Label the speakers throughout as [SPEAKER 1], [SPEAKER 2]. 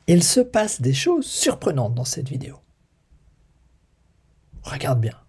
[SPEAKER 1] Il se passe des choses surprenantes dans cette vidéo. Regarde bien.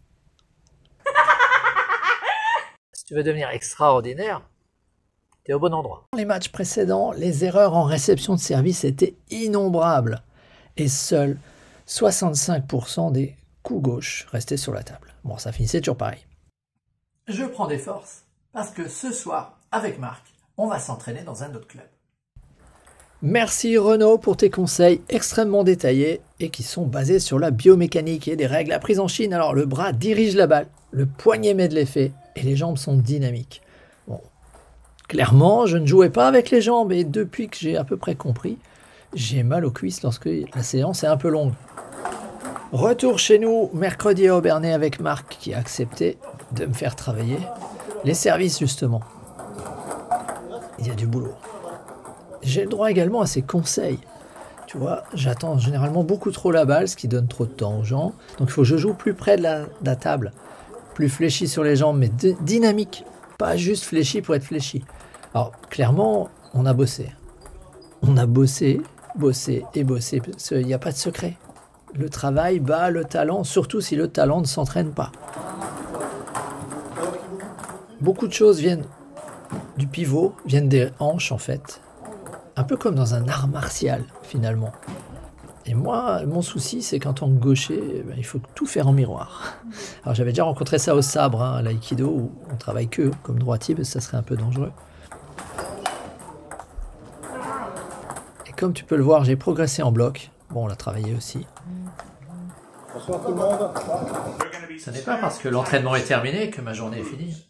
[SPEAKER 1] Si tu veux devenir extraordinaire, tu es au bon endroit. Dans les matchs précédents, les erreurs en réception de service étaient innombrables. Et seuls 65% des coups gauches restaient sur la table. Bon, ça finissait toujours pareil. Je prends des forces parce que ce soir, avec Marc, on va s'entraîner dans un autre club. Merci Renaud pour tes conseils extrêmement détaillés et qui sont basés sur la biomécanique et des règles apprises en Chine. Alors le bras dirige la balle, le poignet met de l'effet et les jambes sont dynamiques. Bon, clairement, je ne jouais pas avec les jambes et depuis que j'ai à peu près compris, j'ai mal aux cuisses lorsque la séance est un peu longue. Retour chez nous mercredi à Obernai avec Marc qui a accepté de me faire travailler les services justement. Il y a du boulot. J'ai le droit également à ses conseils. Tu vois, j'attends généralement beaucoup trop la balle, ce qui donne trop de temps aux gens. Donc il faut que je joue plus près de la table, plus fléchi sur les jambes, mais dynamique. Pas juste fléchi pour être fléchi. Alors clairement, on a bossé. On a bossé, bossé et bossé. Il n'y a pas de secret. Le travail bat le talent, surtout si le talent ne s'entraîne pas. Beaucoup de choses viennent du pivot, viennent des hanches en fait. Un peu comme dans un art martial, finalement. Et moi, mon souci, c'est qu'en tant que gaucher, il faut tout faire en miroir. Alors j'avais déjà rencontré ça au sabre, à l'aïkido, où on travaille que comme droitier, parce que ça serait un peu dangereux. Et comme tu peux le voir, j'ai progressé en bloc. Bon, on l'a travaillé aussi.
[SPEAKER 2] Bonsoir tout le monde.
[SPEAKER 1] Ce n'est pas parce que l'entraînement est terminé que ma journée est finie.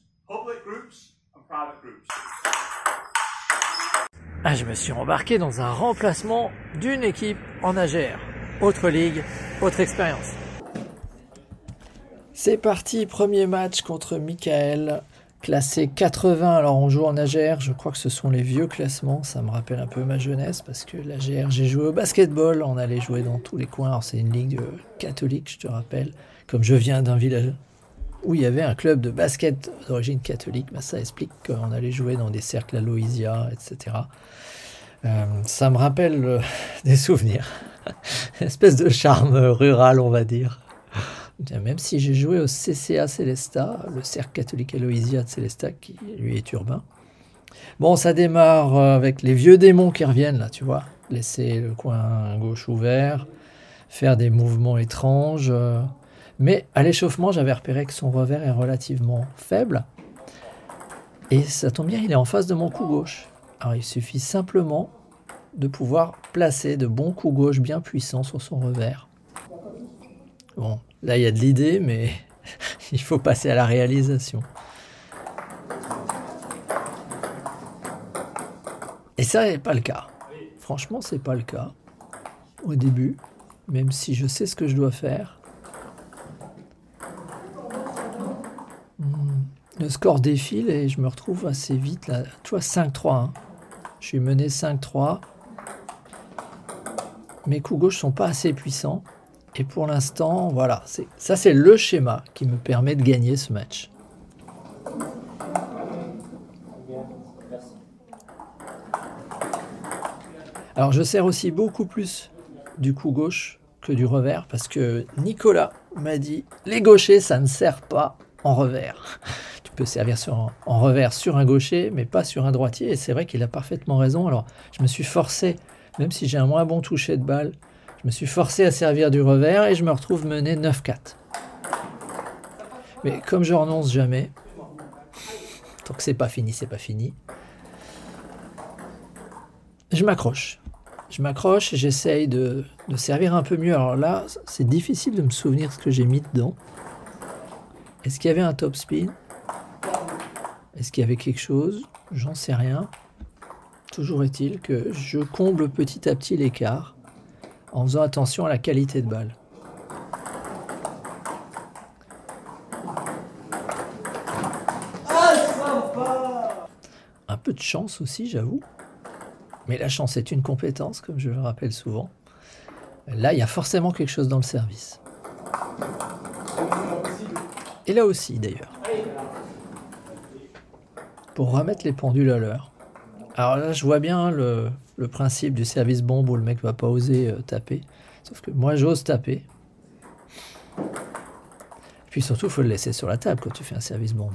[SPEAKER 1] Ah, je me suis embarqué dans un remplacement d'une équipe en AGR. Autre ligue, autre expérience. C'est parti, premier match contre Michael, classé 80. Alors on joue en AGR, je crois que ce sont les vieux classements. Ça me rappelle un peu ma jeunesse parce que l'AGR, j'ai joué au basketball, on allait jouer dans tous les coins. Alors c'est une ligue catholique, je te rappelle. Comme je viens d'un village où il y avait un club de basket d'origine catholique, bah ça explique qu'on allait jouer dans des cercles à Louisia, etc. Ça me rappelle des souvenirs. Une espèce de charme rural, on va dire. Même si j'ai joué au CCA Célestat, le cercle catholique à Louisia de Célestat, qui lui est urbain. Bon, ça démarre avec les vieux démons qui reviennent, là, tu vois. Laisser le coin gauche ouvert, faire des mouvements étranges. Mais à l'échauffement, j'avais repéré que son revers est relativement faible. Et ça tombe bien, il est en face de mon coup gauche. Alors il suffit simplement de pouvoir placer de bons coups gauche bien puissants sur son revers. Bon, là il y a de l'idée, mais il faut passer à la réalisation. Et ça n'est pas le cas. Franchement, c'est pas le cas. Au début, même si je sais ce que je dois faire. Le score défile et je me retrouve assez vite là. Tu vois, 5-3. Hein. Je suis mené 5-3. Mes coups gauche sont pas assez puissants. Et pour l'instant, voilà. Ça, c'est le schéma qui me permet de gagner ce match. Alors, je sers aussi beaucoup plus du coup gauche que du revers parce que Nicolas m'a dit les gauchers, ça ne sert pas en revers. Tu peux servir en revers sur un gaucher, mais pas sur un droitier. Et c'est vrai qu'il a parfaitement raison. Alors, je me suis forcé, même si j'ai un moins bon toucher de balle, je me suis forcé à servir du revers et je me retrouve mené 9-4. Mais comme je renonce jamais, tant que c'est pas fini, c'est pas fini. Je m'accroche. Je m'accroche et j'essaye de servir un peu mieux. Alors là, c'est difficile de me souvenir ce que j'ai mis dedans. Est-ce qu'il y avait un top spin? Est-ce qu'il y avait quelque chose? J'en sais rien. Toujours est-il que je comble petit à petit l'écart en faisant attention à la qualité de balle. Un peu de chance aussi, j'avoue. Mais la chance est une compétence, comme je le rappelle souvent. Là, il y a forcément quelque chose dans le service. Et là aussi, d'ailleurs. Pour remettre les pendules à l'heure. Alors là, je vois bien le le principe du service bombe où le mec va pas oser taper. Sauf que moi, j'ose taper. Et puis surtout, il faut le laisser sur la table quand tu fais un service bombe.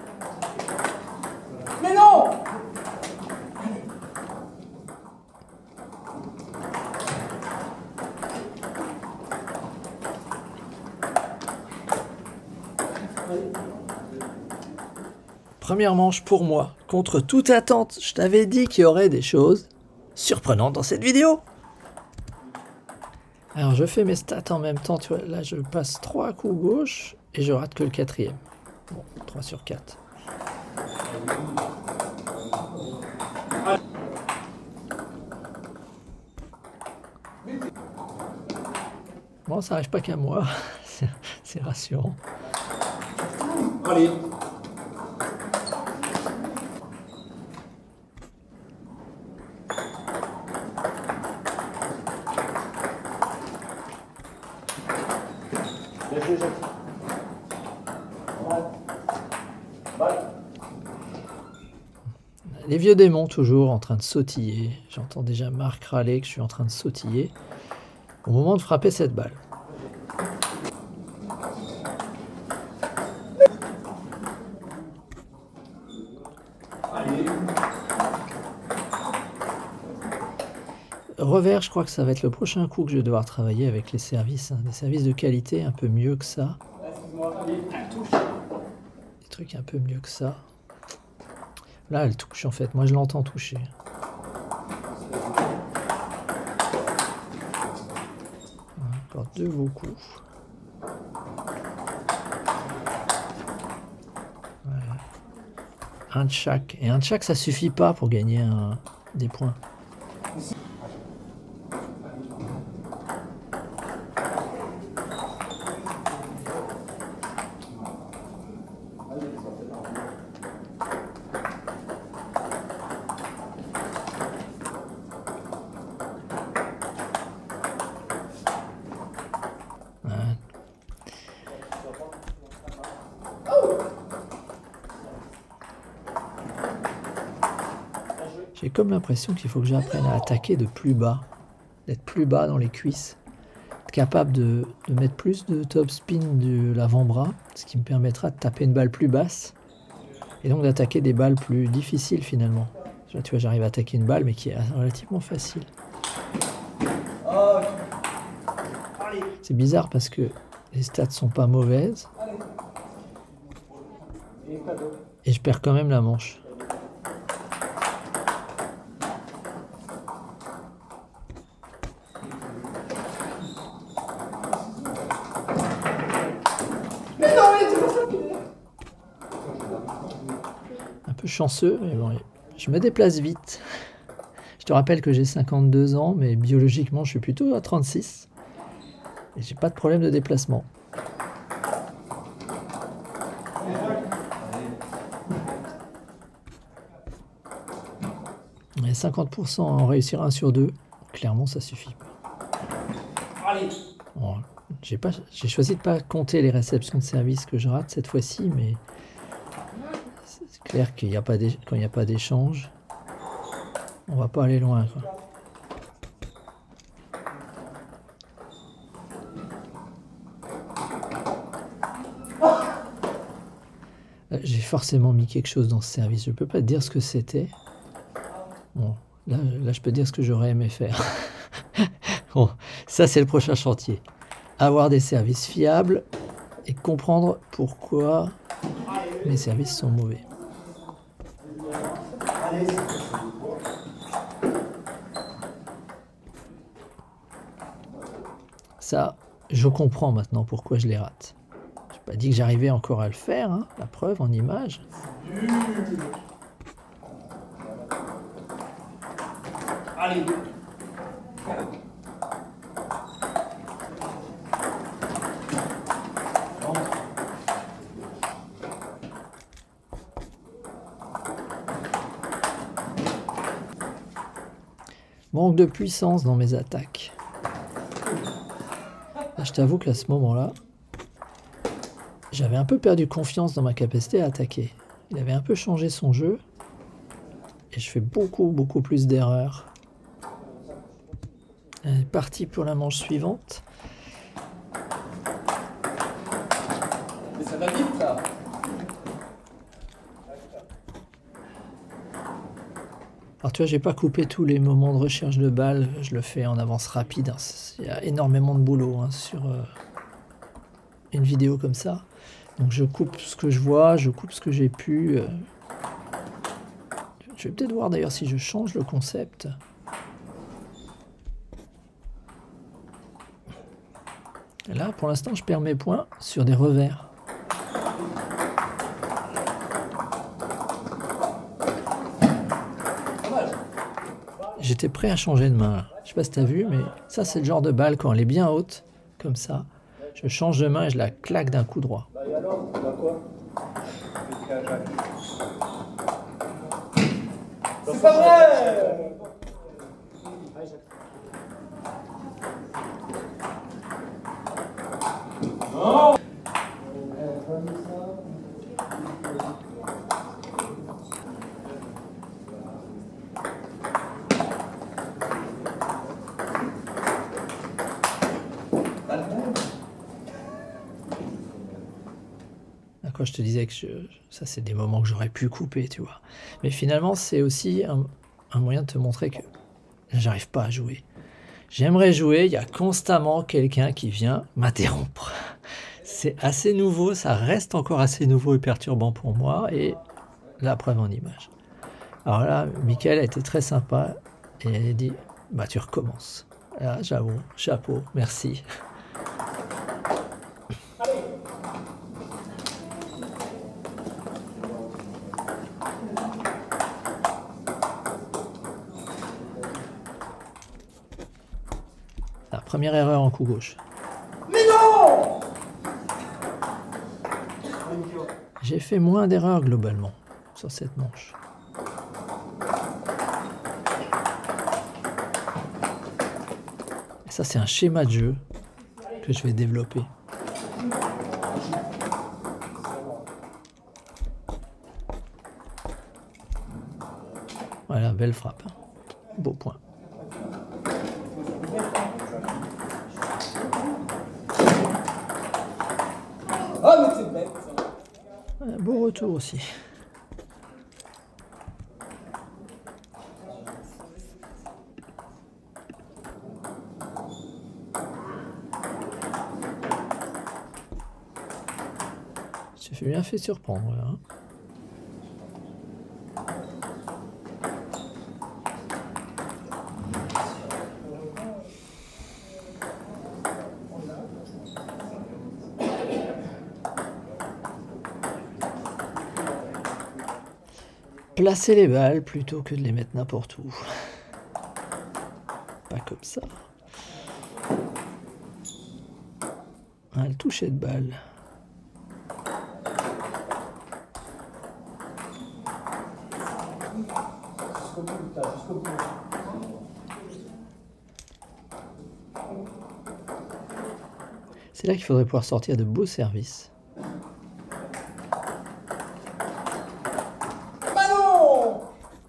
[SPEAKER 2] Mais non!
[SPEAKER 1] Première manche pour moi, contre toute attente. Je t'avais dit qu'il y aurait des choses surprenantes dans cette vidéo. Alors je fais mes stats en même temps, tu vois, là je passe 3 coups gauche et je rate que le 4e. Bon, 3 sur 4. Bon, ça arrive pas qu'à moi, c'est rassurant.
[SPEAKER 2] Allez.
[SPEAKER 1] Les vieux démons toujours en train de sautiller. J'entends déjà Marc râler que je suis en train de sautiller au moment de frapper cette balle. Revers, je crois que ça va être le prochain coup que je vais devoir travailler avec les services. Hein. Des services de qualité un peu mieux que ça. Des trucs un peu mieux que ça. Là, elle touche en fait. Moi, je l'entends toucher. Encore 2 beaux coups. Voilà. Un de chaque. Et un de chaque, ça suffit pas pour gagner des points. J'ai comme l'impression qu'il faut que j'apprenne à attaquer de plus bas, d'être plus bas dans les cuisses, être capable de mettre plus de top spin de l'avant-bras, ce qui me permettra de taper une balle plus basse et donc d'attaquer des balles plus difficiles finalement. Là, tu vois, j'arrive à attaquer une balle mais qui est relativement facile. C'est bizarre parce que les stats sont pas mauvaises et je perds quand même la manche. Un peu chanceux, mais bon, je me déplace vite. Je te rappelle que j'ai 52 ans, mais biologiquement, je suis plutôt à 36. Et j'ai pas de problème de déplacement. Et 50% en réussir 1 sur 2, clairement, ça suffit pas. Bon, j'ai choisi de ne pas compter les réceptions de service que je rate cette fois-ci, mais c'est clair qu'il n'y a pas quand il n'y a pas d'échange, on va pas aller loin, quoi. J'ai forcément mis quelque chose dans ce service, je peux pas te dire ce que c'était. Bon, là je peux dire ce que j'aurais aimé faire. Bon, ça c'est le prochain chantier. Avoir des services fiables et comprendre pourquoi mes services sont mauvais. Ça, je comprends maintenant pourquoi je les rate. Je n'ai pas dit que j'arrivais encore à le faire, hein, la preuve en image.
[SPEAKER 2] Allez.
[SPEAKER 1] Manque de puissance dans mes attaques. Là, je t'avoue qu'à ce moment-là, j'avais un peu perdu confiance dans ma capacité à attaquer. Il avait un peu changé son jeu. Et je fais beaucoup plus d'erreurs Allez, parti pour la manche suivante.
[SPEAKER 2] Mais ça va vite, ça.
[SPEAKER 1] Alors tu vois, j'ai pas coupé tous les moments de recherche de balles, je le fais en avance rapide. Hein. Il y a énormément de boulot hein, sur une vidéo comme ça. Donc je coupe ce que je vois, je coupe ce que j'ai pu. Je vais peut-être voir d'ailleurs si je change le concept. Et là, pour l'instant, je perds mes points sur des revers. J'étais prêt à changer de main. Là. Je sais pas si tu as vu, mais ça, c'est le genre de balle, quand elle est bien haute, comme ça, je change de main et je la claque d'un coup droit.
[SPEAKER 2] Bah et alors, tu vas quoi? C'est pas vrai! Non!
[SPEAKER 1] Quand je te disais que ça, c'est des moments que j'aurais pu couper, tu vois. Mais finalement, c'est aussi un moyen de te montrer que j'arrive pas à jouer. J'aimerais jouer, il y a constamment quelqu'un qui vient m'interrompre. C'est assez nouveau, ça reste encore assez nouveau et perturbant pour moi, et la preuve en image. Alors là, Mickaël a été très sympa, et elle a dit, bah tu recommences. Là, j'avoue, chapeau, merci. La première erreur en coup gauche.
[SPEAKER 2] Mais non!
[SPEAKER 1] J'ai fait moins d'erreurs globalement sur cette manche. Et ça, c'est un schéma de jeu que je vais développer. Voilà, belle frappe. Beau point.
[SPEAKER 2] Ah, mais c'est bête, ça.
[SPEAKER 1] Un beau retour aussi. Je me suis bien fait surprendre là. Hein. Placer les balles plutôt que de les mettre n'importe où. Pas comme ça. Ah, le toucher de balle. C'est là qu'il faudrait pouvoir sortir de beaux services.
[SPEAKER 2] Bah non!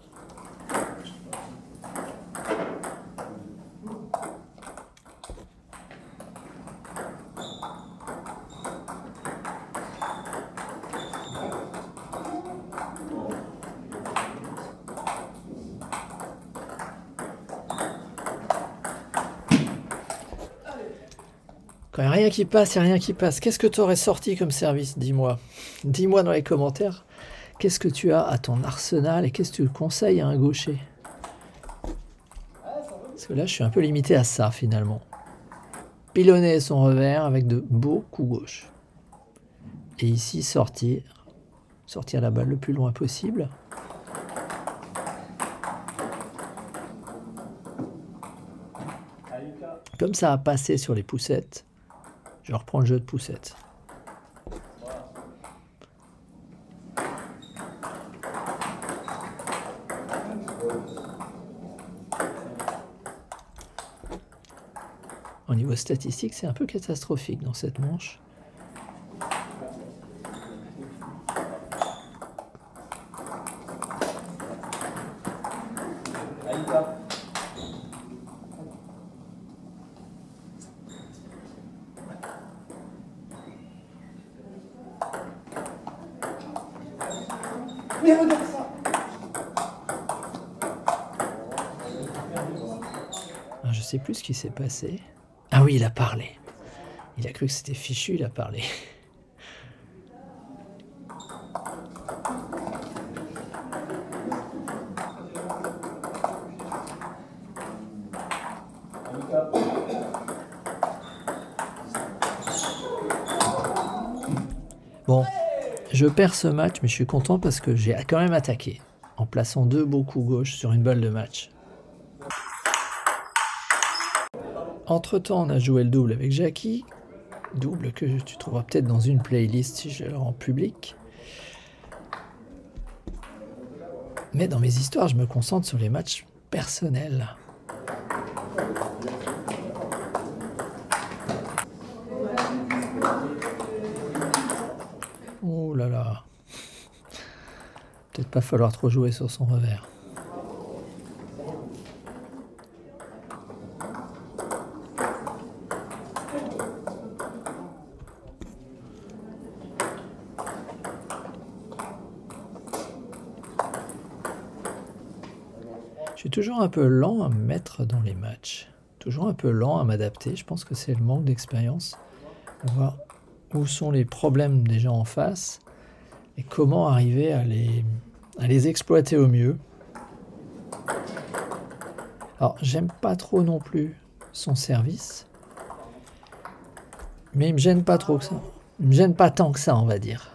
[SPEAKER 1] Quand il n'y a rien qui passe, il n'y a rien qui passe. Qu'est-ce que tu aurais sorti comme service? Dis-moi. Dis-moi dans les commentaires. Qu'est-ce que tu as à ton arsenal et qu'est-ce que tu conseilles à un gaucher? Parce que là, je suis un peu limité à ça, finalement. Pilonner son revers avec de beaux coups gauche. Et ici, sortir la balle le plus loin possible. Comme ça a passé sur les poussettes, je reprends le jeu de poussettes. Au niveau statistique, c'est un peu catastrophique dans cette manche.
[SPEAKER 2] Mais regarde ça.
[SPEAKER 1] Je sais plus ce qui s'est passé. Ah oui, il a parlé. Il a cru que c'était fichu, il a parlé. Bon, je perds ce match, mais je suis content parce que j'ai quand même attaqué, en plaçant 2 beaux coups gauche sur une balle de match. Entre-temps, on a joué le double avec Jackie, double que tu trouveras peut-être dans une playlist si je le rends public. Mais dans mes histoires, je me concentre sur les matchs personnels. Oh là là. Peut-être pas falloir trop jouer sur son revers. Je suis toujours un peu lent à me mettre dans les matchs. Toujours un peu lent à m'adapter. Je pense que c'est le manque d'expérience. Voir où sont les problèmes des gens en face et comment arriver à les exploiter au mieux. Alors, j'aime pas trop non plus son service, mais il me gêne pas trop que ça. Il me gêne pas tant que ça, on va dire.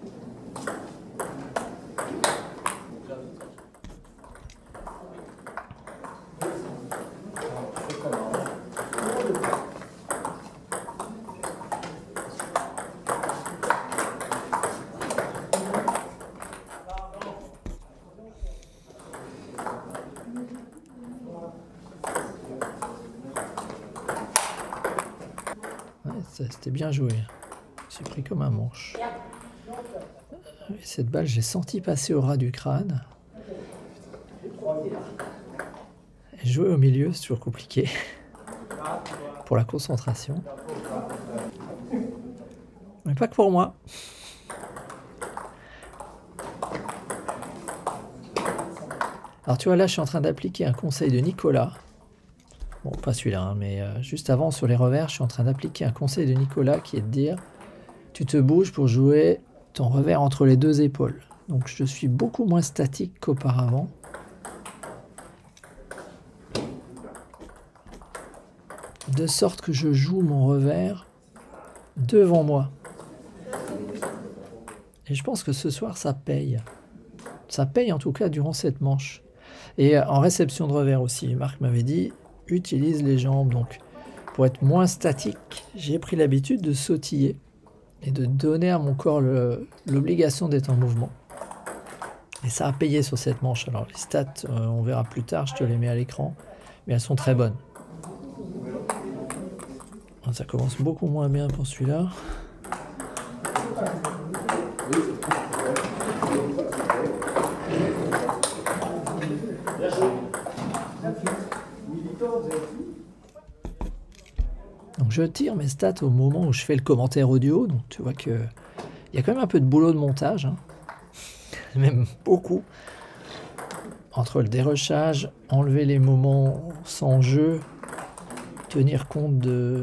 [SPEAKER 1] C'était bien joué. J'ai pris comme un manche. Et cette balle, j'ai senti passer au ras du crâne. Et jouer au milieu, c'est toujours compliqué. Pour la concentration. Mais pas que pour moi. Alors tu vois, là, je suis en train d'appliquer un conseil de Nicolas. Bon, pas celui-là, hein, mais juste avant, sur les revers, je suis en train d'appliquer un conseil de Nicolas qui est de dire « Tu te bouges pour jouer ton revers entre les 2 épaules. » Donc je suis beaucoup moins statique qu'auparavant. De sorte que je joue mon revers devant moi. Et je pense que ce soir, ça paye. Ça paye en tout cas durant cette manche. Et en réception de revers aussi, Marc m'avait dit utilise les jambes. Donc pour être moins statique, j'ai pris l'habitude de sautiller et de donner à mon corps l'obligation d'être en mouvement. Et ça a payé sur cette manche. Alors les stats, on verra plus tard, je te les mets à l'écran, mais elles sont très bonnes. Ça commence beaucoup moins bien pour celui-là. Donc je tire mes stats au moment où je fais le commentaire audio, donc tu vois que il y a quand même un peu de boulot de montage, hein. Même beaucoup. Entre le dérochage, enlever les moments sans jeu, tenir compte de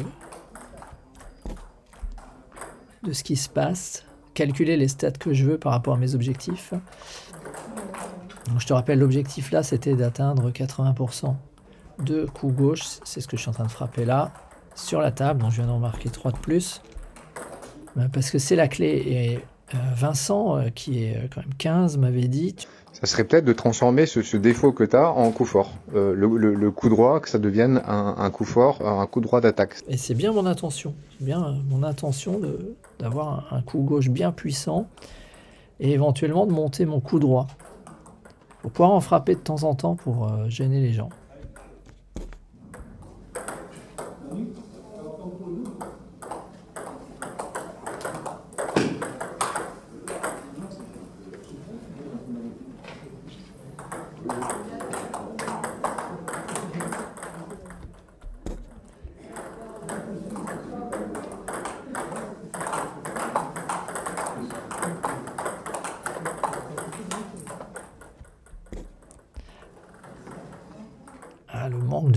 [SPEAKER 1] ce qui se passe, calculer les stats que je veux par rapport à mes objectifs. Donc je te rappelle, l'objectif là, c'était d'atteindre 80% de coups gauche. C'est ce que je suis en train de frapper là, sur la table. Donc je viens d'en marquer 3 de plus. Parce que c'est la clé. Et Vincent, qui est quand même 15, m'avait dit...
[SPEAKER 3] Ça serait peut-être de transformer ce défaut que tu as en coup fort. Le coup droit, que ça devienne un coup fort, un coup droit d'attaque.
[SPEAKER 1] Et c'est bien mon intention. C'est bien mon intention d'avoir un coup gauche bien puissant et éventuellement de monter mon coup droit. Pour pouvoir en frapper de temps en temps pour gêner les gens.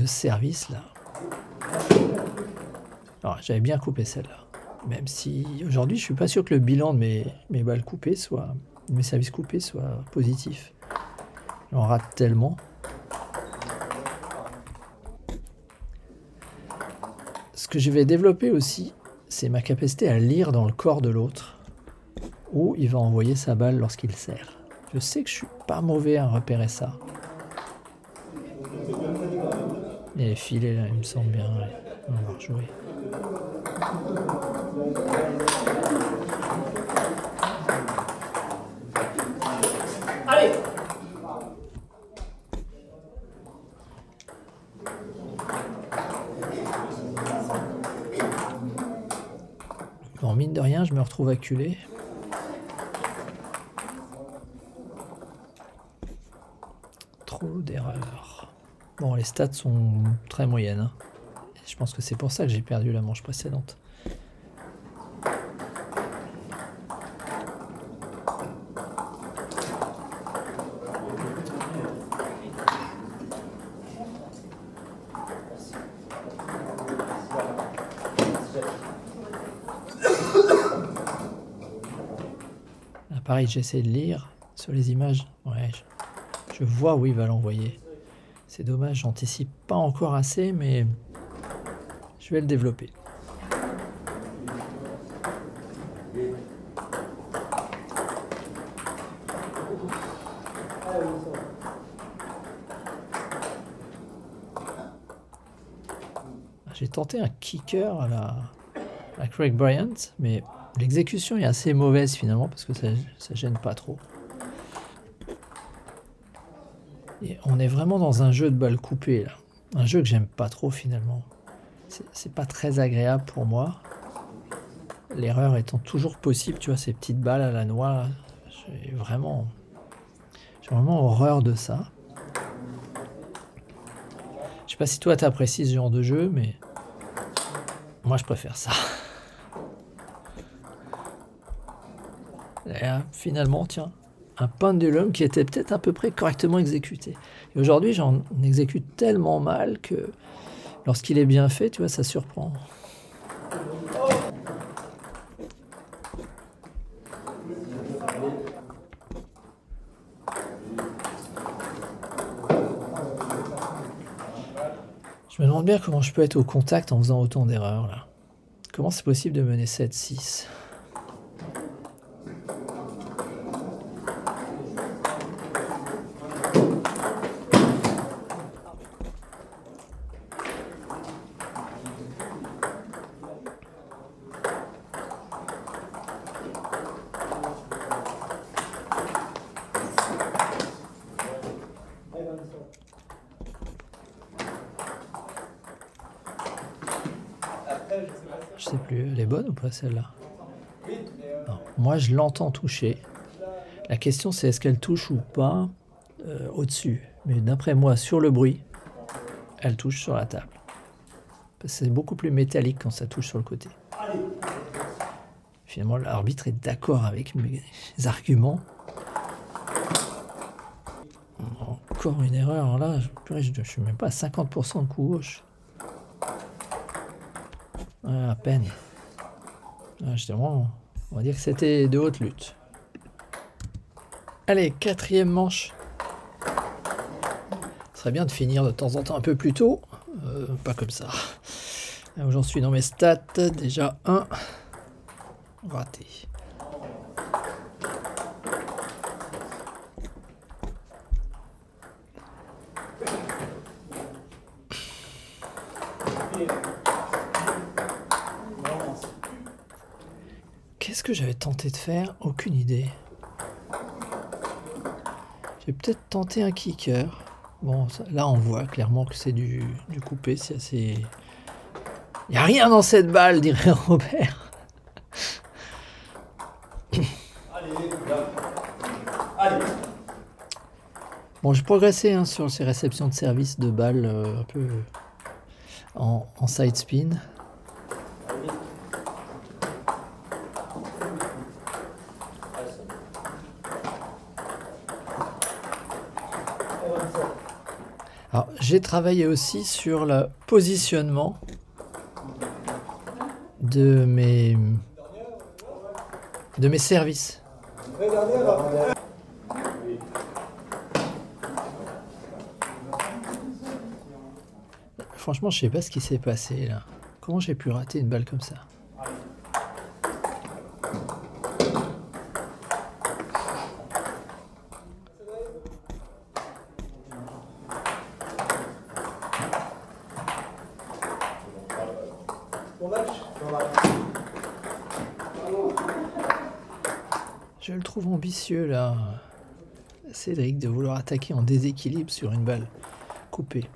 [SPEAKER 1] service là. Alors, j'avais bien coupé celle-là. Même si aujourd'hui, je suis pas sûr que le bilan de mes balles coupées soit, de mes services coupés soit positif. On rate tellement. Ce que je vais développer aussi, c'est ma capacité à lire dans le corps de l'autre où il va envoyer sa balle lorsqu'il sert. Je sais que je suis pas mauvais à repérer ça. Et les filets là, il me semble bien. Ouais. On va rejouer.
[SPEAKER 2] Allez.
[SPEAKER 1] Bon, mine de rien, je me retrouve acculé. Trop d'erreurs. Bon, les stats sont très moyennes. Hein. Je pense que c'est pour ça que j'ai perdu la manche précédente. Là, pareil, j'essaie de lire sur les images. Ouais, je vois où il va l'envoyer. C'est dommage, j'anticipe pas encore assez, mais je vais le développer. J'ai tenté un kicker à la Craig Bryant, mais l'exécution est assez mauvaise finalement parce que ça gêne pas trop. Et on est vraiment dans un jeu de balles coupées là. Un jeu que j'aime pas trop finalement. C'est pas très agréable pour moi. L'erreur étant toujours possible, tu vois, ces petites balles à la noix. J'ai vraiment horreur de ça. Je sais pas si toi t'apprécies ce genre de jeu, mais moi je préfère ça. Et là, finalement, tiens, un pendulum qui était peut-être à peu près correctement exécuté. Et aujourd'hui, j'en exécute tellement mal que lorsqu'il est bien fait, tu vois, ça surprend. Je me demande bien comment je peux être au contact en faisant autant d'erreurs là. Comment c'est possible de mener 7-6 ? Je sais plus, elle est bonne ou pas celle-là? Non. Moi je l'entends toucher. La question c'est est-ce qu'elle touche ou pas au-dessus. Mais d'après moi, sur le bruit, elle touche sur la table. C'est beaucoup plus métallique quand ça touche sur le côté. Finalement, l'arbitre est d'accord avec mes arguments. Encore une erreur là, je suis même pas à 50% de coup gauche. À peine. Justement, on va dire que c'était de haute lutte. Allez, quatrième manche. Ce serait bien de finir de temps en temps un peu plus tôt. Pas comme ça. Là où j'en suis dans mes stats, déjà 1 raté. Qu'est-ce que j'avais tenté de faire? Aucune idée. J'ai peut-être tenté un kicker. Bon, là on voit clairement que c'est du coupé, c'est assez... Il n'y a rien dans cette balle, dirait Robert.
[SPEAKER 2] Allez.
[SPEAKER 1] Bon, j'ai progressé hein, sur ces réceptions de service de balles un peu en side spin. Alors, J'ai travaillé aussi sur le positionnement de mes services. Franchement, je sais pas ce qui s'est passé là. Comment j'ai pu rater une balle comme ça? Je le trouve ambitieux là, Cédric, de vouloir attaquer en déséquilibre sur une balle coupée.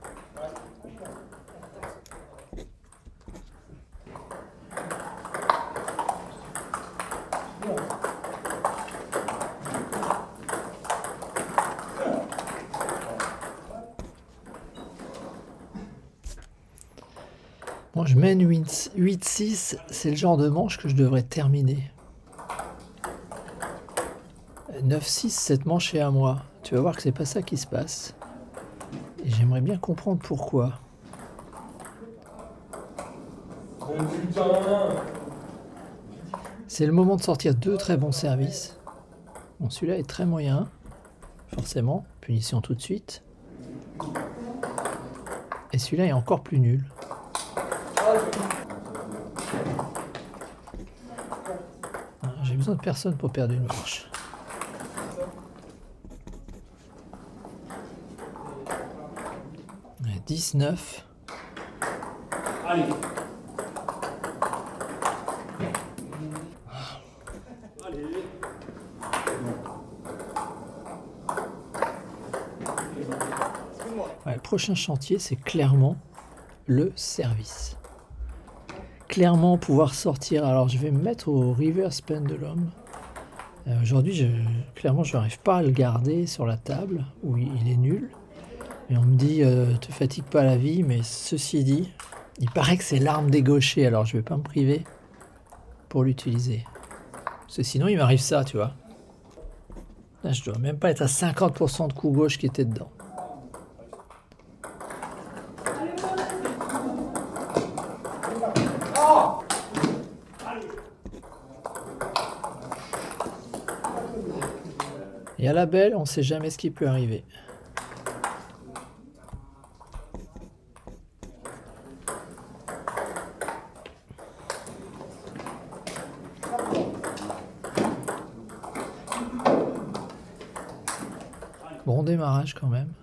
[SPEAKER 1] Bon, je mène 8-6, c'est le genre de manche que je devrais terminer. 9-6, cette manche est à moi. Tu vas voir que c'est pas ça qui se passe. Et j'aimerais bien comprendre pourquoi. C'est le moment de sortir deux très bons services. Bon, celui-là est très moyen, forcément. Punition tout de suite. Et celui-là est encore plus nul. J'ai besoin de personne pour perdre une manche. Ouais, 19.
[SPEAKER 2] Allez. Ouais, le prochain chantier, c'est clairement le service. Clairement pouvoir sortir. Alors je vais me mettre au reverse pendulum. Aujourd'hui, clairement, je n'arrive pas à le garder sur la table où il est nul. Et on me dit, te fatigue pas la vie, mais ceci dit, il paraît que c'est l'arme des gauchers, alors je vais pas me priver pour l'utiliser. Parce que sinon, il m'arrive ça, tu vois. Là, je dois même pas être à 50% de coup gauche qui était dedans. Et à la belle, on sait jamais ce qui peut arriver. Bon démarrage quand même.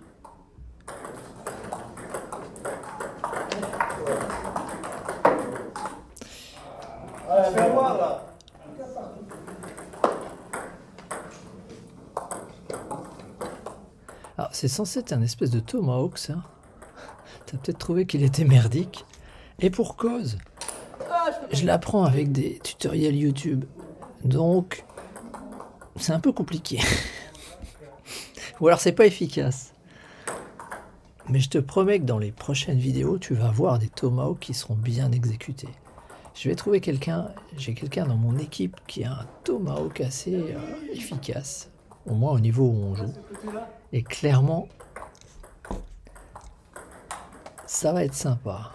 [SPEAKER 2] Alors c'est censé être un espèce de tomahawk ça. T'as peut-être trouvé qu'il était merdique. Et pour cause. Je l'apprends avec des tutoriels YouTube. Donc c'est un peu compliqué. Ou alors c'est pas efficace. Mais je te promets que dans les prochaines vidéos, tu vas voir des tomahawks qui seront bien exécutés. Je vais trouver quelqu'un, j'ai quelqu'un dans mon équipe qui a un tomahawk assez efficace. Au moins au niveau où on joue. Et clairement, ça va être sympa.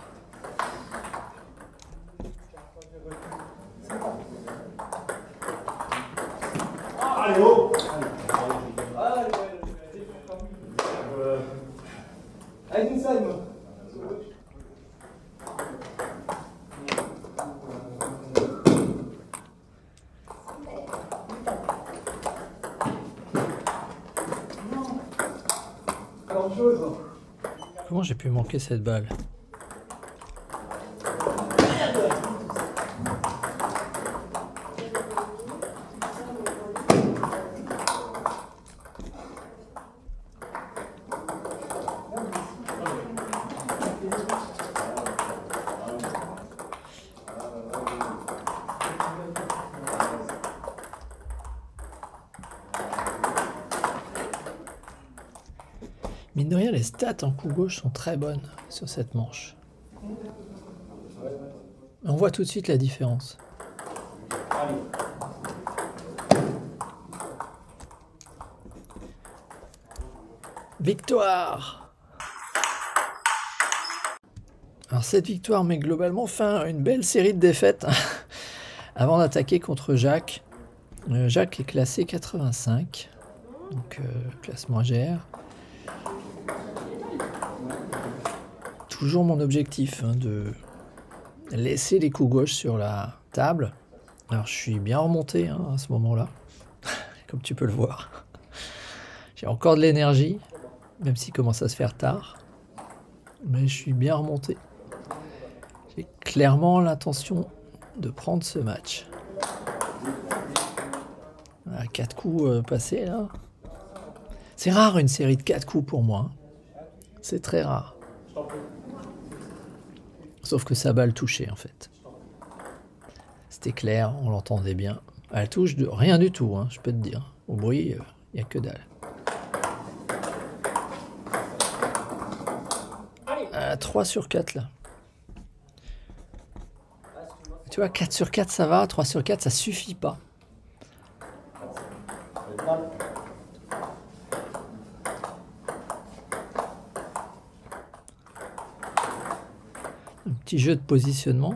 [SPEAKER 2] Allez, oh. Allez, inside, moi.
[SPEAKER 1] Comment j'ai pu manquer cette balle? Mine de rien, les stats en coup gauche sont très bonnes sur cette manche. On voit tout de suite la différence. Victoire! Alors cette victoire met globalement fin à une belle série de défaites avant d'attaquer contre Jacques. Jacques est classé 85, donc classement AGR. Toujours mon objectif de laisser les coups gauches sur la table. Alors je suis bien remonté à ce moment-là, comme tu peux le voir. J'ai encore de l'énergie, même s'il commence à se faire tard. Mais je suis bien remonté. J'ai clairement l'intention de prendre ce match. Voilà, 4 coups passés là. C'est rare une série de 4 coups pour moi. C'est très rare. Sauf que sa balle touchait en fait. C'était clair, on l'entendait bien. Elle touche de rien du tout, je peux te dire. Au bruit, il n'y a que dalle. 3 sur 4 là. Tu vois, 4 sur 4 ça va, 3 sur 4 ça suffit pas. Un petit jeu de positionnement.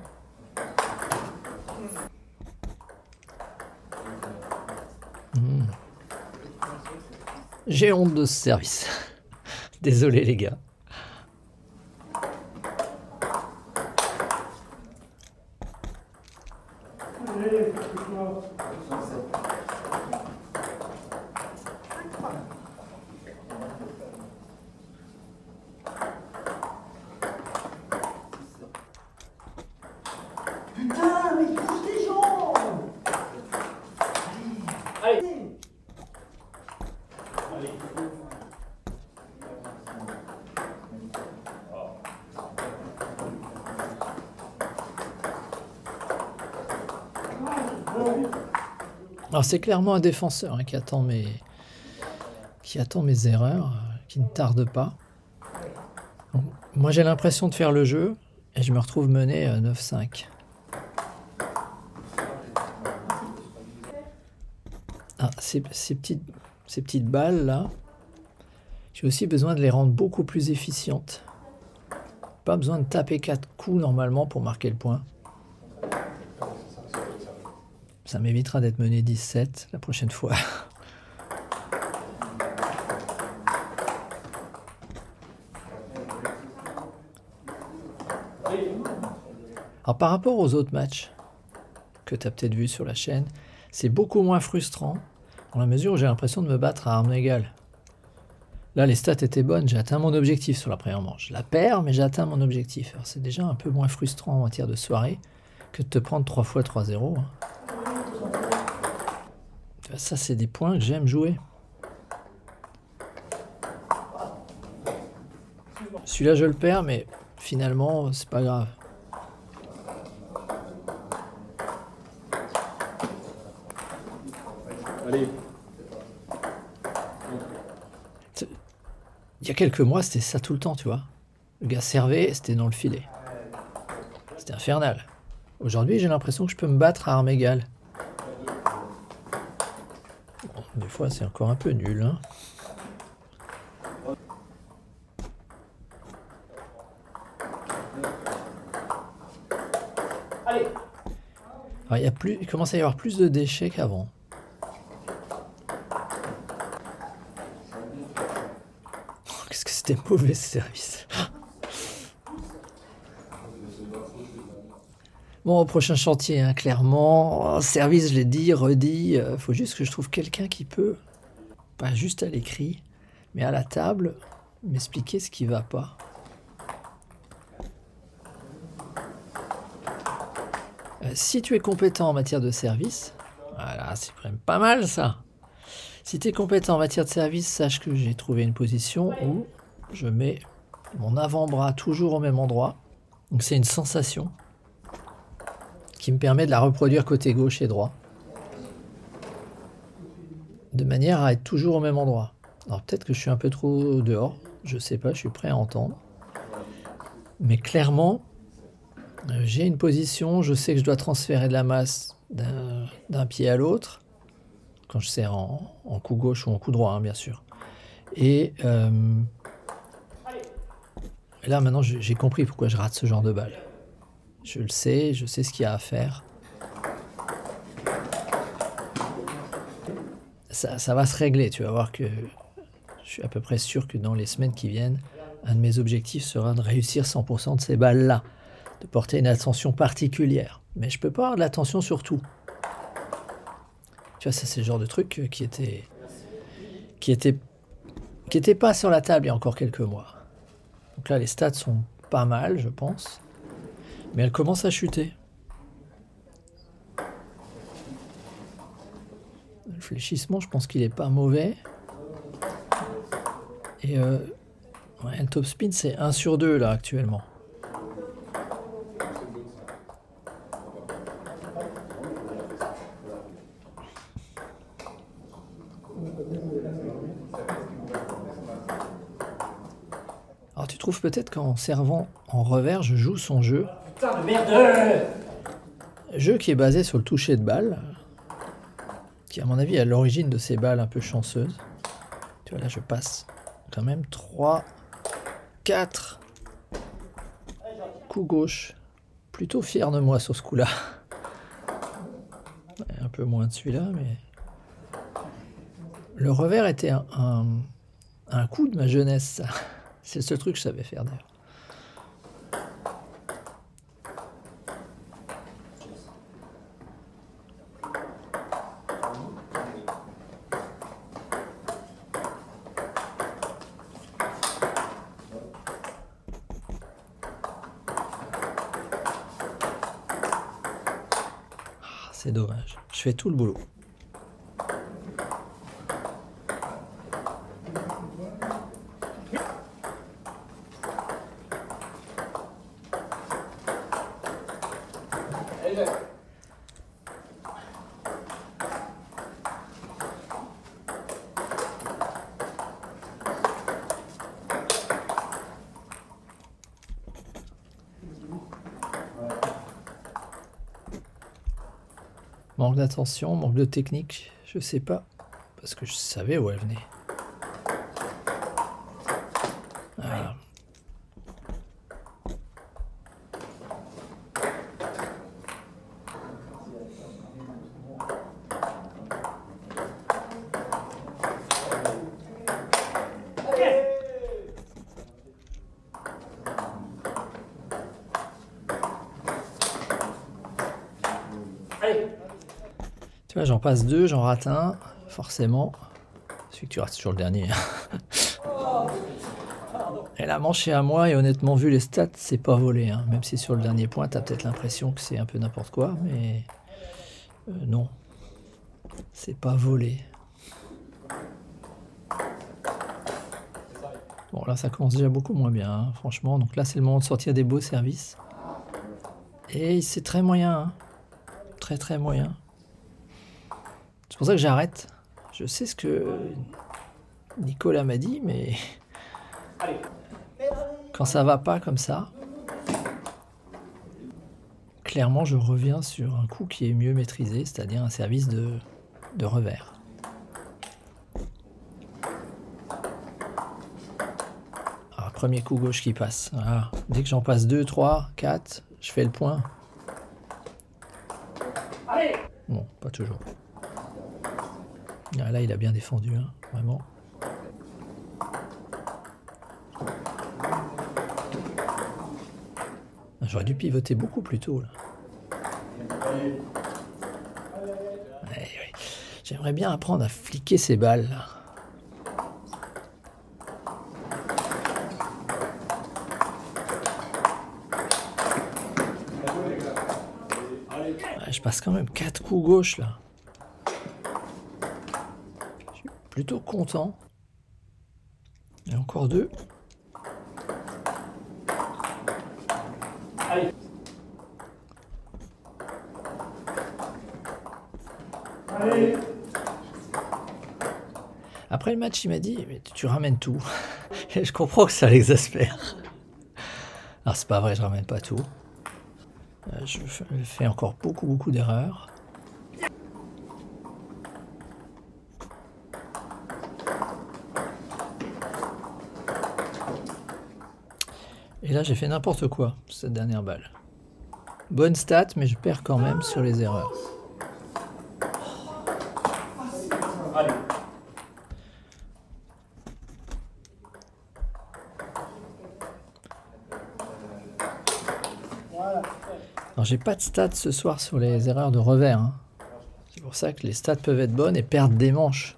[SPEAKER 1] J'ai honte de ce service. Désolé les gars.
[SPEAKER 2] Putain, mais bouge tes jambes! Allez!
[SPEAKER 1] Alors c'est clairement un défenseur qui attend mes erreurs, qui ne tarde pas. Donc, moi j'ai l'impression de faire le jeu et je me retrouve mené 9-5. Ah, ces petites balles là, j'ai aussi besoin de les rendre beaucoup plus efficientes. Pas besoin de taper 4 coups normalement pour marquer le point. Ça m'évitera d'être mené 17 la prochaine fois. Alors par rapport aux autres matchs que tu as peut-être vu sur la chaîne, c'est beaucoup moins frustrant dans la mesure où j'ai l'impression de me battre à armes égales. Là les stats étaient bonnes, j'ai atteint mon objectif sur la première manche. Je la perds mais j'ai atteint mon objectif. Alors c'est déjà un peu moins frustrant en matière de soirée que de te prendre 3 fois 3-0. Ça, c'est des points que j'aime jouer. Celui-là, je le perds, mais finalement, c'est pas grave.
[SPEAKER 3] Allez.
[SPEAKER 1] Il y a quelques mois, c'était ça tout le temps, tu vois. Le gars servait, c'était dans le filet. C'était infernal. Aujourd'hui, j'ai l'impression que je peux me battre à armes égales. Des fois, c'est encore un peu nul.
[SPEAKER 2] Allez.
[SPEAKER 1] Alors, il commence à y avoir plus de déchets qu'avant. Qu'est-ce que c'était mauvais ce service. Bon, au prochain chantier, clairement, service, je l'ai dit, redit, faut juste que je trouve quelqu'un qui peut, pas juste à l'écrit, mais à la table, m'expliquer ce qui va pas. Si tu es compétent en matière de service, voilà, c'est quand même pas mal ça. Si tu es compétent en matière de service, sache que j'ai trouvé une position où je mets mon avant-bras toujours au même endroit. Donc c'est une sensation qui me permet de la reproduire côté gauche et droit, de manière à être toujours au même endroit. Alors peut-être que je suis un peu trop dehors, je sais pas, je suis prêt à entendre. Mais clairement, j'ai une position, je sais que je dois transférer de la masse d'un pied à l'autre, quand je serre en coup gauche ou en coup droit, bien sûr. Et Et là, maintenant, j'ai compris pourquoi je rate ce genre de balle. Je sais ce qu'il y a à faire. Ça va se régler, tu vas voir que je suis à peu près sûr que dans les semaines qui viennent, un de mes objectifs sera de réussir 100% de ces balles-là, de porter une attention particulière. Mais je peux pas avoir de l'attention sur tout. Tu vois, ça c'est le genre de truc qui était pas sur la table il y a encore quelques mois. Donc là, les stats sont pas mal, je pense, mais elles commencent à chuter. Le fléchissement, je pense qu'il est pas mauvais. Et ouais, le top spin, c'est 1 sur 2 là actuellement. Alors tu trouves peut-être qu'en servant en revers, je joue son jeu.
[SPEAKER 2] Putain de merde!
[SPEAKER 1] Jeu qui est basé sur le toucher de balle, qui à mon avis est à l'origine de ces balles un peu chanceuses. Tu vois là, je passe quand même 3, 4 coups gauche. Plutôt fier de moi sur ce coup-là. Un peu moins de celui-là, mais... Le revers était un coup de ma jeunesse, ça. C'est le seul truc que je savais faire d'ailleurs. C'est dommage. Je fais tout le boulot. Manque d'attention, manque de technique, je sais pas, parce que je savais où elle venait. Voilà. Tu vois, j'en passe 2, j'en rate un, forcément. Celui que tu rates toujours le dernier. Et la manche est à moi, et honnêtement, vu les stats, c'est pas volé. Hein. Même si sur le dernier point, t'as peut-être l'impression que c'est un peu n'importe quoi, mais non. C'est pas volé. Bon, là, ça commence déjà beaucoup moins bien, hein, franchement. Donc là, c'est le moment de sortir des beaux services. Et c'est très moyen, hein. Très très moyen. C'est pour ça que j'arrête. Je sais ce que Nicolas m'a dit, mais quand ça va pas comme ça, clairement je reviens sur un coup qui est mieux maîtrisé, c'est-à-dire un service de revers. Alors, premier coup gauche qui passe. Voilà. Dès que j'en passe 2, 3, 4, je fais le point. Bon, pas toujours. Ah, là, il a bien défendu, hein, vraiment. J'aurais dû pivoter beaucoup plus tôt, là. Ouais. J'aimerais bien apprendre à fliquer ces balles, là. Ouais, je passe quand même 4 coups gauche, là. Plutôt content. Et encore 2.
[SPEAKER 2] Allez. Allez.
[SPEAKER 1] Après le match, il m'a dit, mais tu ramènes tout. Et je comprends que ça l'exaspère. Alors c'est pas vrai, je ramène pas tout. Je fais encore beaucoup d'erreurs. Et là, j'ai fait n'importe quoi, cette dernière balle. Bonne stat, mais je perds quand même sur les erreurs.
[SPEAKER 2] Allez.
[SPEAKER 1] Alors, j'ai pas de stats ce soir sur les erreurs de revers. Hein. C'est pour ça que les stats peuvent être bonnes et perdre des manches.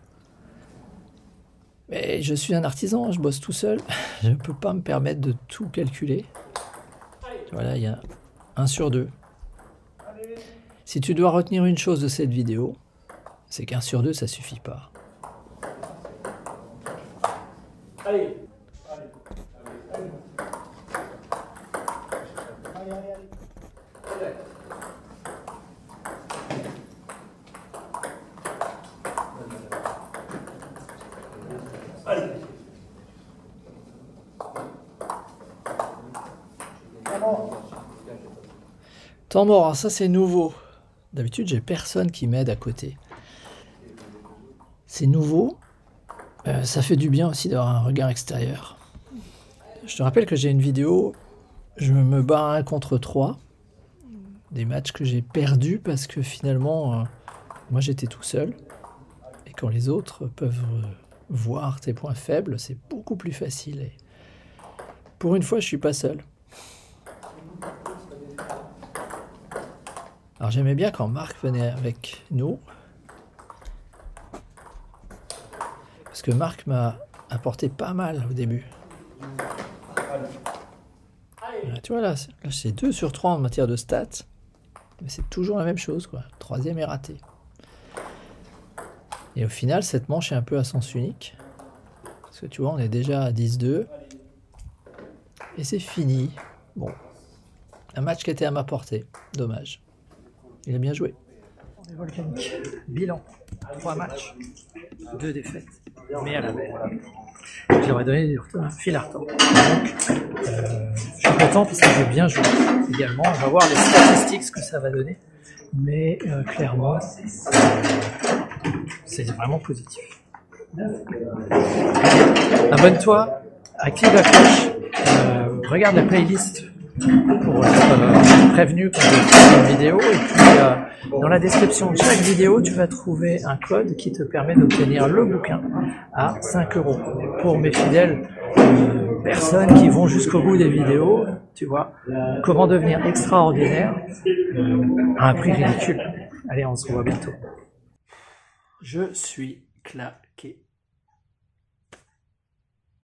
[SPEAKER 1] Mais je suis un artisan, je bosse tout seul. Je ne peux pas me permettre de tout calculer. Voilà, il y a 1 sur 2. Si tu dois retenir une chose de cette vidéo, c'est qu'1 sur 2, ça suffit pas.
[SPEAKER 2] Allez.
[SPEAKER 1] Temps mort, hein, ça c'est nouveau. D'habitude, j'ai personne qui m'aide à côté. C'est nouveau. Ça fait du bien aussi d'avoir un regard extérieur. Je te rappelle que j'ai une vidéo, je me bats 1 contre 3. Des matchs que j'ai perdus parce que finalement, moi j'étais tout seul. Et quand les autres peuvent voir tes points faibles, c'est beaucoup plus facile. Et pour une fois, je suis pas seul. Alors j'aimais bien quand Marc venait avec nous. Parce que Marc m'a apporté pas mal au début. Voilà, tu vois là c'est 2 sur 3 en matière de stats. Mais c'est toujours la même chose, quoi. 3e est raté. Et au final, cette manche est un peu à sens unique. Parce que tu vois, on est déjà à 10-2. Et c'est fini. Bon. Un match qui était à ma portée. Dommage. Il a bien joué. On est volcanique. Bilan. 3 matchs. 2 défaites. Mais à la belle. J'aurais donné un fil à retordre. Donc, je suis content parce que j'ai bien joué également. On va voir les statistiques, ce que ça va donner. Mais clairement, c'est vraiment positif. Abonne-toi, active la cloche, regarde la playlist pour être prévenu quand je fais une vidéo. Et puis, dans la description de chaque vidéo, tu vas trouver un code qui te permet d'obtenir le bouquin à 5 €. Pour mes fidèles personnes qui vont jusqu'au bout des vidéos, tu vois, comment devenir extraordinaire à un prix ridicule. Allez, on se revoit bientôt. Je suis claqué.